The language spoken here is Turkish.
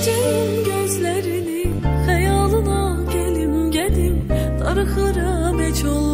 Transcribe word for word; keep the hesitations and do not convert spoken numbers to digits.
Göreceğim gözlerini, hayalına gelim gelim, darıxıram heç ol